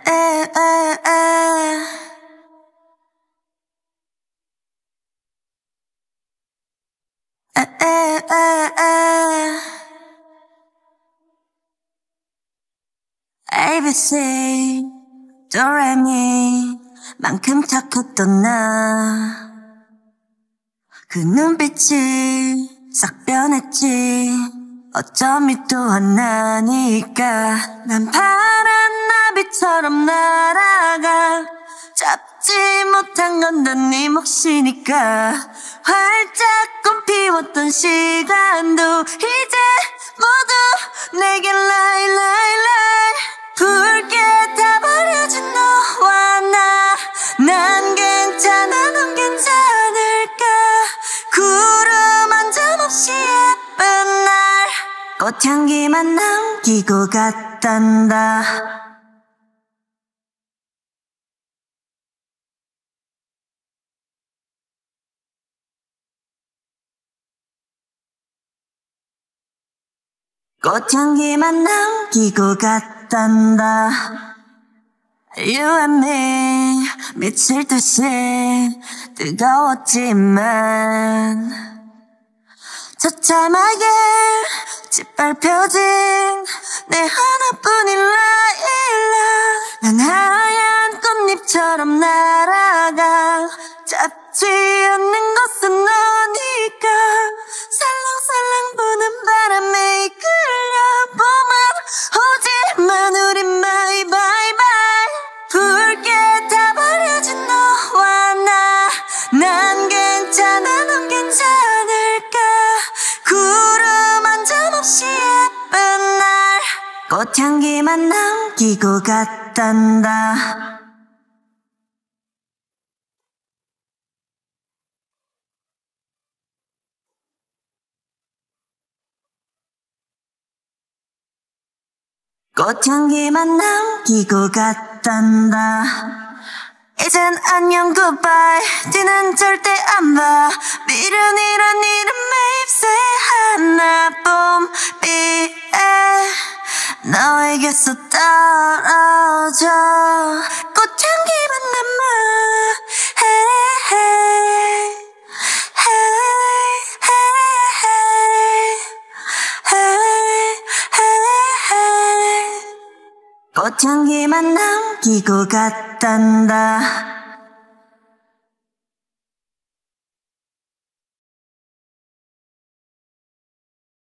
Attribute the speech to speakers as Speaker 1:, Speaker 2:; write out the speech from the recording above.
Speaker 1: ABC 도레미 만큼 착했던 나 그 눈빛이 싹 변했지 어쩜 또 하나니까 난 파란 나비처럼 날아가 잡지 못한 건 난 네 몫이니까 활짝 꽃피웠던 시간도 이제 모두 내게 lie lie lie 붉게 다 버려진 너와 난 괜찮아 넌 괜찮을까 구름 한 점 없이 예쁜 날 꽃향기만 남기고 갔단다 꽃향기만 남기고 갔단다 You and me 미칠 듯이 뜨거웠지만 처참하게 짓밟혀진 내 하나뿐인 라일락 난 하얀 꽃잎처럼 날아가 잡지 않는 것은 너니까 살랑살랑 부는 바람에 이끌려 봄은 오지만 우린 bye bye bye 붉게 다 버려진 너와 난 괜찮아 넌 괜찮을까 구름 한 점 없이 예쁜 날 꽃향기만 남기고 갔단다 꽃향기만 남기고 갔단다 이젠 안녕 goodbye 뒤는 절대 안 봐 미련이란 이름의 잎새 하나뿐비에 너에게서 떨어져 꽃향기만 남아 hey, hey, hey, hey, hey, hey. 꽃향기만 남기고 갔단다